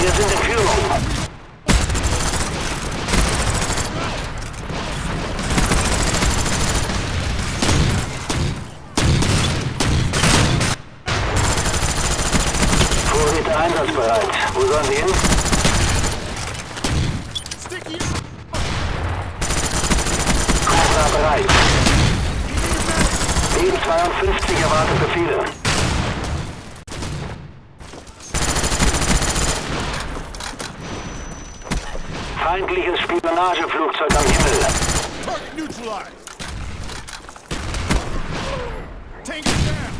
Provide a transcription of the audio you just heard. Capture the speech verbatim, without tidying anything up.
Wir sind in Führung. Vorräte einsatzbereit. Wo sollen Sie hin? Kreuzer bereit. B zweiundfünfzig erwartet Befehle. Feindliches Spionageflugzeug am Himmel. Target neutralized. Tango down.